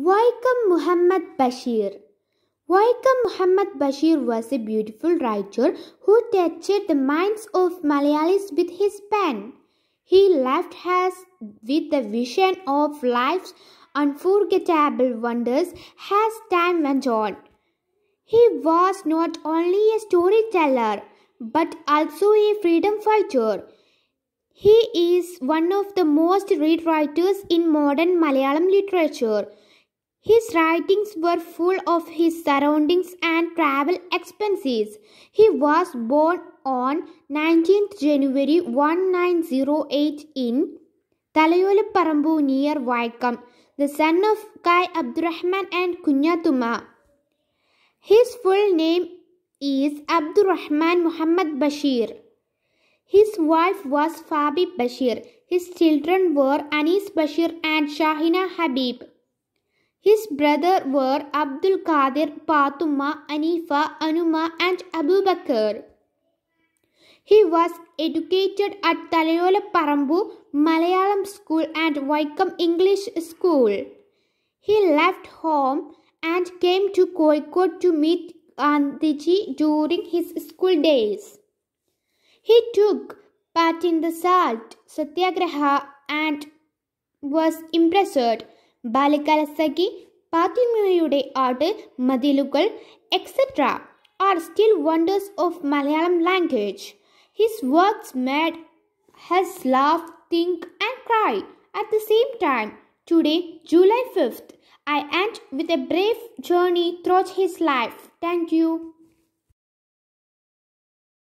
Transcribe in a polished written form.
Vaikom Muhammad Basheer. Vaikom Muhammad Basheer was a beautiful writer who touched the minds of Malayalis with his pen. He left us with the vision of life's unforgettable wonders as time went on. He was not only a storyteller but also a freedom fighter. He is one of the most read writers in modern Malayalam literature. His writings were full of his surroundings and travel expenses. He was born on 19th January 1908 in Talayolaparambu near Vaikom, the son of Kai Abdurrahman and Kunyatuma. His full name is Abdurrahman Muhammad Basheer. His wife was Fabi Basheer. His children were Anis Basheer and Shahina Habib. His brothers were Abdul Qadir, Patuma, Anifa, Anuma and Abu Bakr. He was educated at Talayolaparambu Malayalam School and Vaikom English School. He left home and came to Kozhikode to meet Gandhiji during his school days. He took part in the Salt Satyagraha and was impressed. Balikalasaki, Patimayude art, Madilukal, etc. are still wonders of Malayalam language. His works made us laugh, think and cry at the same time. Today, July 5th, I end with a brave journey through his life. Thank you.